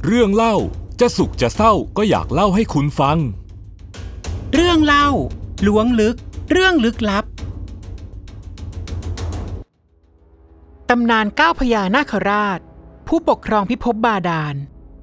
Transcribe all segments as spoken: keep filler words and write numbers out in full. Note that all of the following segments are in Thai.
เรื่องเล่าจะสุขจะเศร้าก็อยากเล่าให้คุณฟังเรื่องเล่าล้วงลึกเรื่องลึกลับตำนานเก้าพญานาคราชผู้ปกครองพิภพบาดาล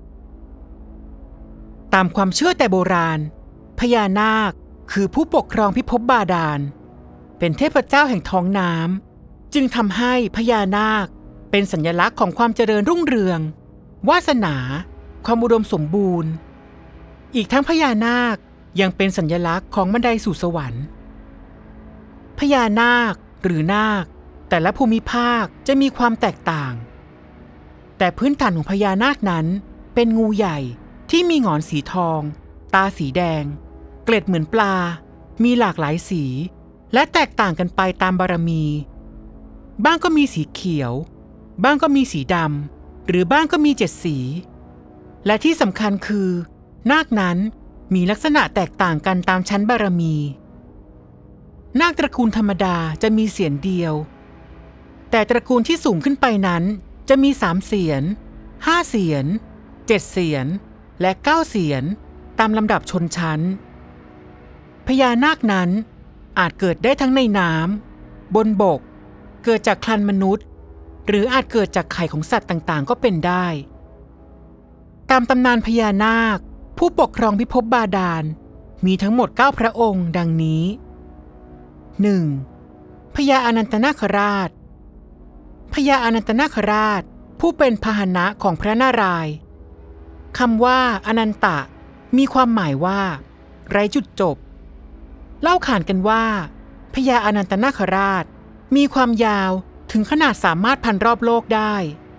ตามความเชื่อแต่โบราณพญานาคคือผู้ปกครองพิภพบาดาลเป็นเทพเจ้าแห่งท้องน้ำจึงทำให้พญานาคเป็นสัญลักษณ์ของความเจริญรุ่งเรืองวาสนาความอุดมสมบูรณ์อีกทั้งพญานาคยังเป็นสัญลักษณ์ของบันไดสู่สวรรค์พญานาคหรือนาคแต่ละภูมิภาคจะมีความแตกต่างแต่พื้นฐานของพญานาคนั้นเป็นงูใหญ่ที่มีหงอนสีทองตาสีแดงเกล็ดเหมือนปลามีหลากหลายสีและแตกต่างกันไปตามบารมีบ้างก็มีสีเขียวบ้างก็มีสีดำหรือบ้างก็มีเจ็ดสีและที่สำคัญคือนาคนั้นมีลักษณะแตกต่างกันตามชั้นบารมีนาคตระกูลธรรมดาจะมีเสียนเดียวแต่ตระกูลที่สูงขึ้นไปนั้นจะมีสามเสียนห้าเสียนเจ็ดเสียนและเก้าเสียนตามลำดับชนชั้นพญานาคนั้นอาจเกิดได้ทั้งในน้ำบนบกเกิดจากครรภ์มนุษย์หรืออาจเกิดจากไข่ของสัตว์ต่างๆก็เป็นได้ตามตำนานพญานาคผู้ปกครองพิภพบาดาลมีทั้งหมดเก้าพระองค์ดังนี้ หนึ่ง. พญาอนันตนาคราชพญาอนันตนาคราชผู้เป็นพาหนะของพระนารายณ์คำว่าอนันตะมีความหมายว่าไร้จุดจบเล่าขานกันว่าพญาอนันตนาคราชมีความยาวถึงขนาดสามารถพันรอบโลกได้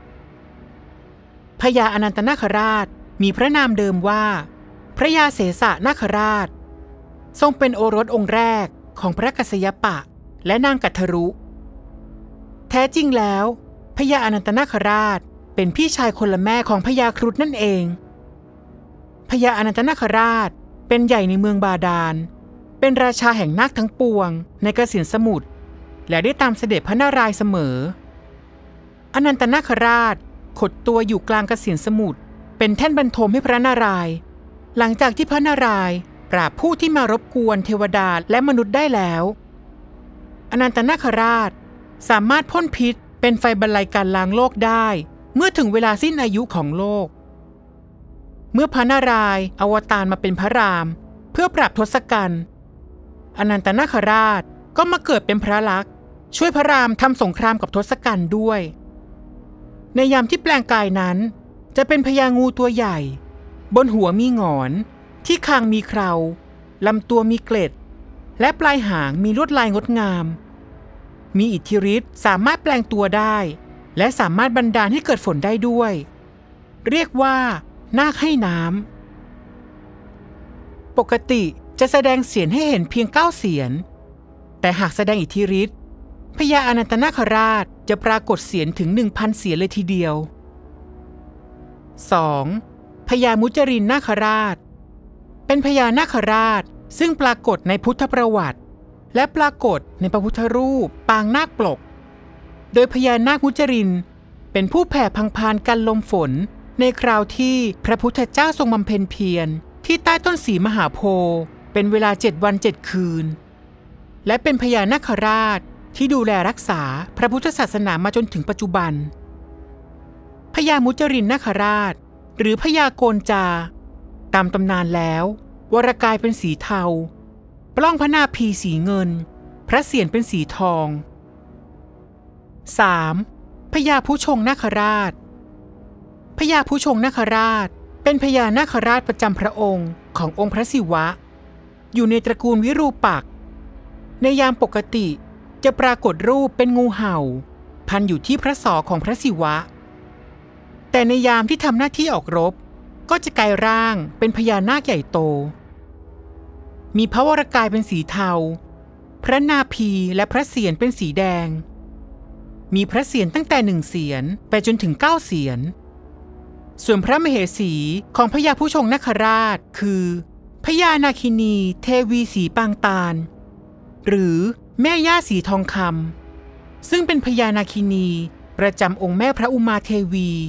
พญาอนันตนาคราชมีพระนามเดิมว่าพระยาเสสนาคราชทรงเป็นโอรสองค์แรกของพระกัสสยปะและนางกัทรุ แท้จริงแล้วพญาอนันตนาคราชเป็นพี่ชายคนละแม่ของพญาครุฑนั่นเองพญาอนันตนาคราชเป็นใหญ่ในเมืองบาดาลเป็นราชาแห่งนาคทั้งปวงในกสิณสมุทรและได้ตามเสด็จพระนารายณ์เสมออนันตนาคราชขดตัวอยู่กลางกสิณสมุทรเป็นแท่นบรรทมให้พระนารายณ์หลังจากที่พระนารายณ์ปราบผู้ที่มารบกวนเทวดาและมนุษย์ได้แล้วอนันตนาคราชสามารถพ่นพิษเป็นไฟบรรลัยการล้างโลกได้เมื่อถึงเวลาสิ้นอายุของโลกเมื่อพระนารายณ์อวตารมาเป็นพระรามเพื่อปราบทศกัณฐ์อนันตนาคราชก็มาเกิดเป็นพระลักษณ์ช่วยพระรามทำสงครามกับทศกัณฐ์ด้วยในยามที่แปลงกายนั้นจะเป็นพญางูตัวใหญ่บนหัวมีหงอนที่คางมีเคราลำตัวมีเกล็ดและปลายหางมีลวดลายงดงามมีอิทธิฤทธิ์สามารถแปลงตัวได้และสามารถบันดาลให้เกิดฝนได้ด้วยเรียกว่านาคให้น้ำปกติจะแสดงเสียงให้เห็นเพียงเก้าเสียงแต่หากแสดงอิทธิฤทธิ์พญาอนันตนาคราชจะปรากฏเสียงถึง หนึ่งพัน เสียงเลยทีเดียว สอง. พญามุจรินนาคราชเป็นพญานาคราชซึ่งปรากฏในพุทธประวัติและปรากฏในพระพุทธรูปปางนาคปลกโดยพญานาคมุจรินเป็นผู้แผ่พังพานกันลมฝนในคราวที่พระพุทธเจ้าทรงบำเพ็ญเพียรที่ใต้ต้นศรีมหาโพธิ์เป็นเวลาเจ็ดวันเจ็ดคืนและเป็นพญานาคราชที่ดูแลรักษาพระพุทธศาสนามาจนถึงปัจจุบันพญามุจรินนาคราชหรือพญาโกนจาตามตำนานแล้ววรกายเป็นสีเทาปล้องพระนาภีสีเงินพระเศียรเป็นสีทอง สาม. พญาผู้ชงนาคราชพญาผู้ชงนาคราชเป็นพญานาคราชประจำพระองค์ขององค์พระศิวะอยู่ในตระกูลวิรูปักษ์ในยามปกติจะปรากฏรูปเป็นงูเห่าพันอยู่ที่พระศอกของพระศิวะแต่ในยามที่ทำหน้าที่ออกรบก็จะกลายร่างเป็นพญานาคใหญ่โตมีพระวรกายเป็นสีเทาพระนาภีและพระเศียรเป็นสีแดงมีพระเศียรตั้งแต่หนึ่งเศียรไปจนถึงเก้าเศียรส่วนพระมเหสีของพญาผู้ชงนาคราชคือพญานาคินีเทวีสีปางตาลหรือแม่ย่าสีทองคำซึ่งเป็นพญานาคินีประจำองค์แม่พระอุมาเทวี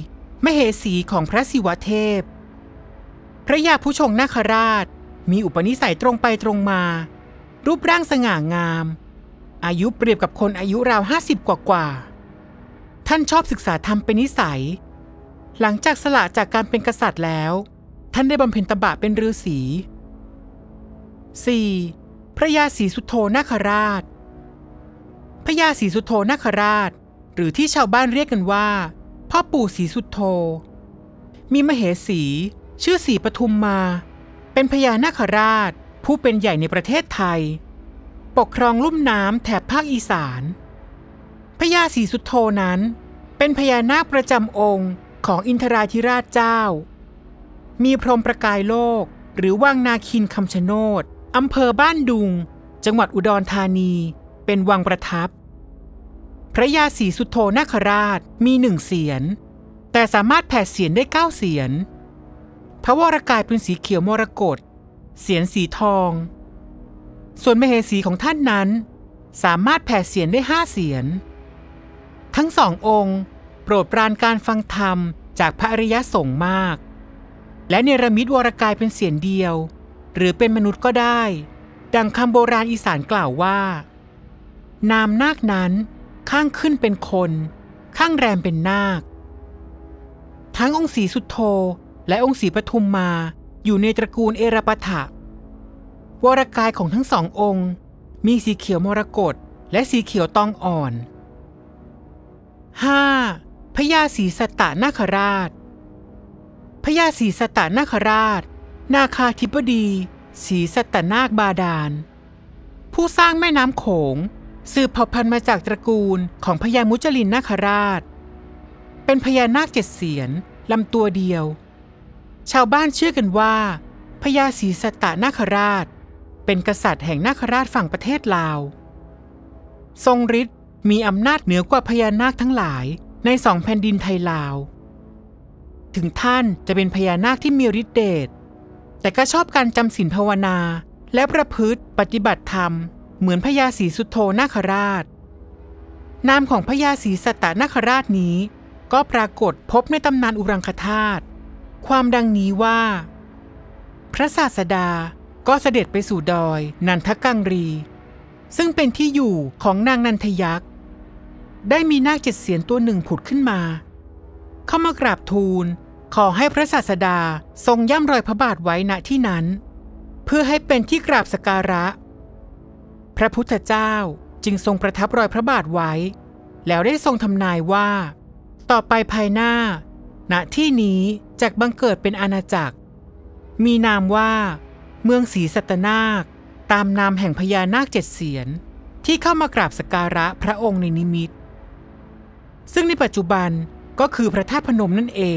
มเหสีของพระศิวเทพพระยาผู้ชงนาคราชมีอุปนิสัยตรงไปตรงมารูปร่างสง่างามอายุเปรียบกับคนอายุราวห้าสิบกว่ากว่าท่านชอบศึกษาธรรมเป็นนิสัยหลังจากสละจากการเป็นกษัตริย์แล้วท่านได้บำเพ็ญตบะเป็นฤาษี สี่. พระยาศรีสุโธนาคราชพระยาศรีสุโธนาคราชหรือที่ชาวบ้านเรียกกันว่าพ่อปู่ศรีสุโธมีมเหสีชื่อศรีปทุมมาเป็นพญานาคราชผู้เป็นใหญ่ในประเทศไทยปกครองลุ่มน้ำแถบภาคอีสานพญาศรีสุโธนั้นเป็นพญานาคประจำองค์ของอินทราธิราชเจ้ามีพรหมประกายโลกหรือวังนาคินคำชะโนดอำเภอบ้านดุงจังหวัดอุดรธานีเป็นวังประทับพระยาศรีสุโธนาคราชมีหนึ่งเสียรแต่สามารถแผดเสียรได้เก้าเสียรพระวรกายเป็นสีเขียวมรกตเสียรสีทองส่วนมเหสีของท่านนั้นสามารถแผดเสียรได้ห้าเสียรทั้งสององค์โปรดปรานการฟังธรรมจากพระอริยสงฆ์มากและเนรมิตวรกายเป็นเสียรเดียวหรือเป็นมนุษย์ก็ได้ดังคำโบราณอีสานกล่าวว่านามนาคนั้นข้างขึ้นเป็นคนข้างแรมเป็นนาคทั้งองค์ศรีสุโธและองค์ศรีปทุมมาอยู่ในตระกูลเอราปถะวรกายของทั้งสององค์มีสีเขียวมรกตและสีเขียวตองอ่อน ห้า. พญาศรีสัตตนาคราชพญาศรีสัตตนาคราชนาคาธิบดีศรีสัตตนาคบาดาลผู้สร้างแม่น้ำโขงสืบเผ่าพันธุ์มาจากตระกูลของพญามุจลินนาคราชเป็นพญานาคเจ็ดเสียรลำตัวเดียวชาวบ้านเชื่อกันว่าพญาศรีสัตตนาคราชเป็นกษัตริย์แห่งนาคราชฝั่งประเทศลาวทรงฤทธิ์มีอำนาจเหนือกว่าพญานาคทั้งหลายในสองแผ่นดินไทยลาวถึงท่านจะเป็นพญานาคที่มีฤทธิ์เดชแต่ก็ชอบการจำศีลภาวนาและประพฤติปฏิบัติธรรมเหมือนพญาศรีสุโธนาคราชนามของพญาศรีสัตตนาคราชนี้ก็ปรากฏพบในตำนานอุรังคธาตุความดังนี้ว่าพระศาสดาก็เสด็จไปสู่ดอยนันทกังรีซึ่งเป็นที่อยู่ของนางนันทยักษ์ได้มีนาคเจ็ดเสียรตัวหนึ่งผุดขึ้นมาเข้ามากราบทูลขอให้พระศาสดาทรงย่ำรอยพระบาทไว้ณที่นั้นเพื่อให้เป็นที่กราบสักการะพระพุทธเจ้าจึงทรงประทับรอยพระบาทไว้แล้วได้ทรงทำนายว่าต่อไปภายหน้าณที่นี้จักบังเกิดเป็นอาณาจักรมีนามว่าเมืองศรีสัตนาคตามนามแห่งพญานาคเจ็ดเสียรที่เข้ามากราบสักการะพระองค์ในนิมิตซึ่งในปัจจุบันก็คือพระธาตุพนมนั่นเอง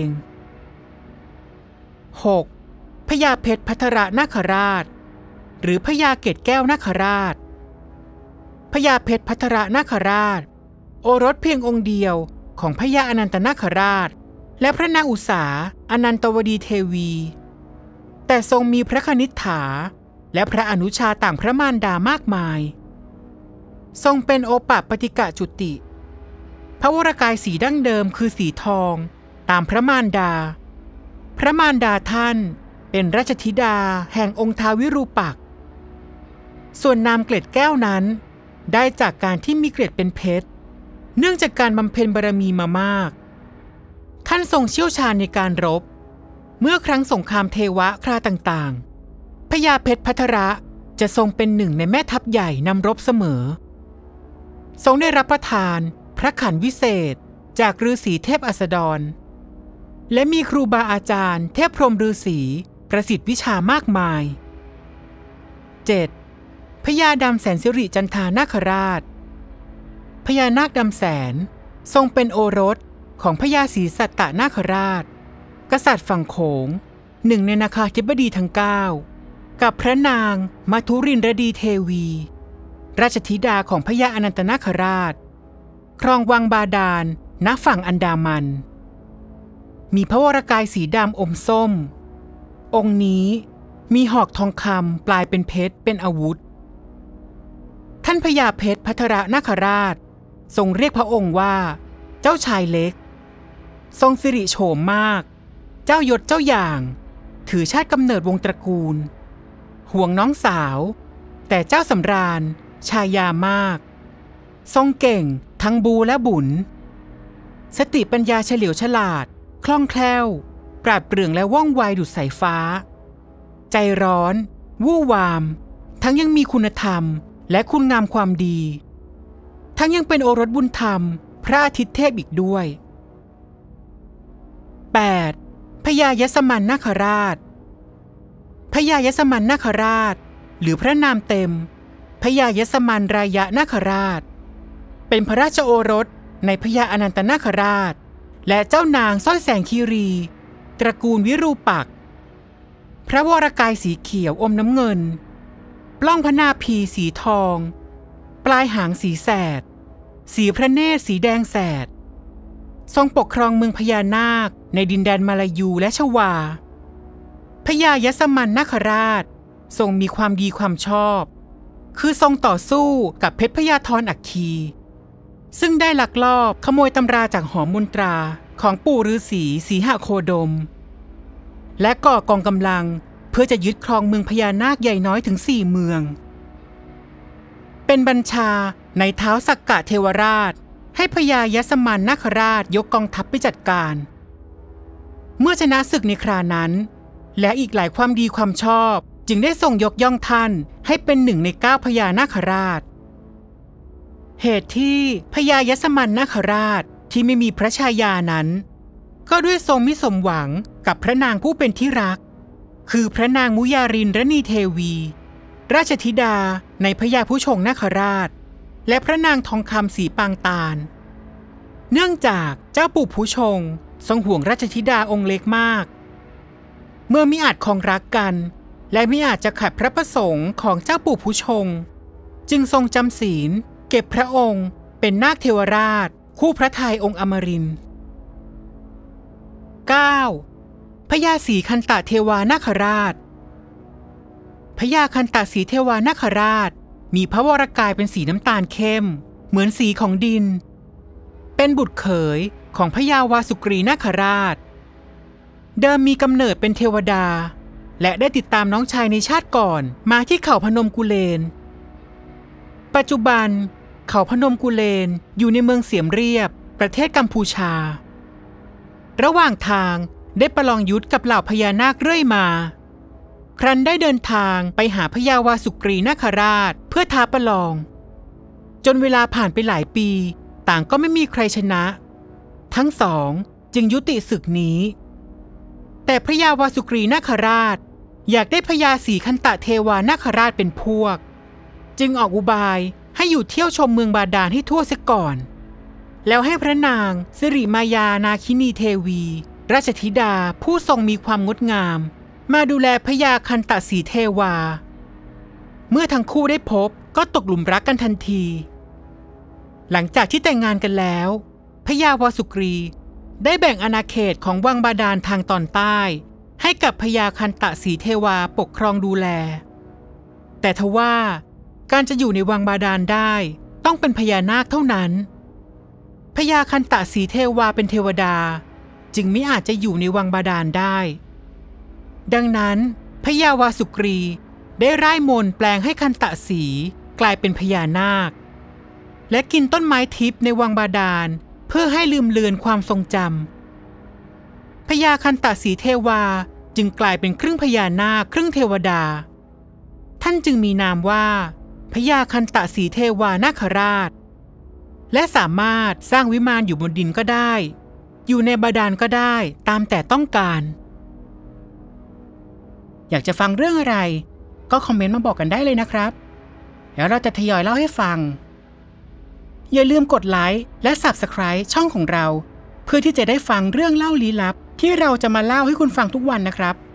หก. พญาเพชรภัทรนาคราชหรือพญาเกศแก้วนาคราชพญาเพชรภัทรนาคราชโอรสเพียงองค์เดียวของพญาอนันตนาคราชและพระนางอุษาอนันตวดีเทวีแต่ทรงมีพระคณิษฐาและพระอนุชาต่างพระมารดามากมายทรงเป็นโอปปฏิกะจุติพระวรกายสีดั้งเดิมคือสีทองตามพระมารดาพระมารดาท่านเป็นราชธิดาแห่งองค์ท้าววิรูปักษ์ส่วนนามเกล็ดแก้วนั้นได้จากการที่มีเกล็ดเป็นเพชรเนื่องจากการบำเพ็ญบารมีมามากท่านทรงเชี่ยวชาญในการรบเมื่อครั้งสงครามเทวะคราต่างๆพญาเพชรภัทระจะทรงเป็นหนึ่งในแม่ทัพใหญ่นำรบเสมอทรงได้รับประทานพระขันวิเศษจากฤาษีเทพอัสดรและมีครูบาอาจารย์เทพพรหมฤาษีประสิทธิ์วิชามากมาย เจ็ด. พญาดำแสนสิริจันทานาคราชพญานาคดำแสนทรงเป็นโอรสของพญาศรีสัตตนาคราชกษัตริย์ฝั่งโขงหนึ่งในนาคาธิบดีทั้งเก้ากับพระนางมัทุรินรดีเทวีราชธิดาของพญาอนันตนาคราชครองวังบาดาลณฝั่งอันดามันมีพระวรกายสีดำอมส้มองค์นี้มีหอกทองคำปลายเป็นเพชรเป็นอาวุธท่านพญาเพชรภัทรนาคราชทรงเรียกพระองค์ว่าเจ้าชายเล็กทรงสิริโฉมมากเจ้ายศเจ้าอย่างถือชาติกำเนิดวงตระกูลห่วงน้องสาวแต่เจ้าสำราญชายามากทรงเก่งทั้งบูและบุญสติปัญญาเฉลียวฉลาดคล่องแคล่วปราดเปรื่องและว่องไวดุจสายฟ้าใจร้อนวู่วามทั้งยังมีคุณธรรมและคุณงามความดีทั้งยังเป็นโอรสบุญธรรมพระอาทิตย์เทพอีกด้วย แปด. พญายสมันนาคราชพญายสมันนาคราชหรือพระนามเต็มพญายสมันรายะนาคราชเป็นพระราชโอรสในพญาอนันตนาคราชและเจ้านางสร้อยแสงคีรีตระกูลวิรูปักษ์พระวรกายสีเขียวอมน้ำเงินปล้องพระนาภีสีทองปลายหางสีแสดสีพระเนตรสีแดงแสดทรงปกครองเมืองพญานาคในดินแดนมาลายูและชวาพญายสมันนาคราชทรงมีความดีความชอบคือทรงต่อสู้กับเพชรพญาธรอัคคีซึ่งได้ลักลอบขโมยตำราจากหอมนตราของปู่ฤาษีสีหโคดมและก่อกองกำลังเพื่อจะยึดครองเมืองพญานาคใหญ่น้อยถึงสี่เมืองเป็นบัญชาในเท้าสักกะเทวราชให้พญายสมันนาคราชยกกองทัพไปจัดการเมื่อชนะศึกในครานั้นและอีกหลายความดีความชอบจึงได้ทรงยกย่องท่านให้เป็นหนึ่งในเก้าพญานาคราชเหตุที่พญายสมันนาคราชที่ไม่มีพระชายานั้นก็ด้วยทรงมิสมหวังกับพระนางผู้เป็นที่รักคือพระนางมุยารินรณีเทวีราชธิดาในพญาผู้ชงนาคราชและพระนางทองคำสีปางตาลเนื่องจากเจ้าปู่ผู้ชงทรงห่วงราชธิดาองค์เล็กมากเมื่อมิอาจครองรักกันและมิอาจจะขัดพระประสงค์ของเจ้าปู่ผู้ชงจึงทรงจำศีลเก็บพระองค์เป็นนาคเทวราชคู่พระทัยองค์อมรินทร์ เก้า. พญาศรีคันตะเทวานาคราชพญาคันตะศรีเทวานาคราชมีพระวรกายเป็นสีน้ำตาลเข้มเหมือนสีของดินเป็นบุตรเขยของพญาวาสุกรีนาคราชเดิมมีกำเนิดเป็นเทวดาและได้ติดตามน้องชายในชาติก่อนมาที่เขาพนมกุเลนปัจจุบันเขาพนมกุเลนอยู่ในเมืองเสียมเรียบประเทศกัมพูชาระหว่างทางได้ประลองยุทธกับเหล่าพญานาคเรื่อยมาครั้นได้เดินทางไปหาพญาวาสุกรีนาคราชเพื่อท้าประลองจนเวลาผ่านไปหลายปีต่างก็ไม่มีใครชนะทั้งสองจึงยุติศึกนี้แต่พญาวาสุกรีนาคราชอยากได้พญาศรีคันตะเทวานาคราชเป็นพวกจึงออกอุบายให้อยู่เที่ยวชมเมืองบาดาลให้ทั่วเสียก่อนแล้วให้พระนางสิริมายานาคินีเทวีราชธิดาผู้ทรงมีความงดงามมาดูแลพญาคันตะศรีเทวาเมื่อทั้งคู่ได้พบก็ตกหลุมรักกันทันทีหลังจากที่แต่งงานกันแล้วพญาวาสุกรีได้แบ่งอาณาเขตของวังบาดาลทางตอนใต้ให้กับพญาคันตะศรีเทวาปกครองดูแลแต่ทว่าการจะอยู่ในวังบาดาลได้ต้องเป็นพญานาคเท่านั้นพญาคันตะศรีเทวาเป็นเทวดาจึงมิอาจจะอยู่ในวังบาดาลได้ดังนั้นพญาวาสุกรีได้ร่ายมนต์แปลงให้คันตะศรีกลายเป็นพญานาคและกินต้นไม้ทิพย์ในวังบาดาลเพื่อให้ลืมเลือนความทรงจำพญาคันตะศรีเทวาจึงกลายเป็นครึ่งพญานาคครึ่งเทวดาท่านจึงมีนามว่าพญาคันตะศรีเทวานาคราชและสามารถสร้างวิมานอยู่บนดินก็ได้อยู่ในบาดาลก็ได้ตามแต่ต้องการอยากจะฟังเรื่องอะไรก็คอมเมนต์มาบอกกันได้เลยนะครับแล้วเราจะทยอยเล่าให้ฟังอย่าลืมกดไลค์และ ซับสไครบ์ ช่องของเราเพื่อที่จะได้ฟังเรื่องเล่าลี้ลับที่เราจะมาเล่าให้คุณฟังทุกวันนะครับ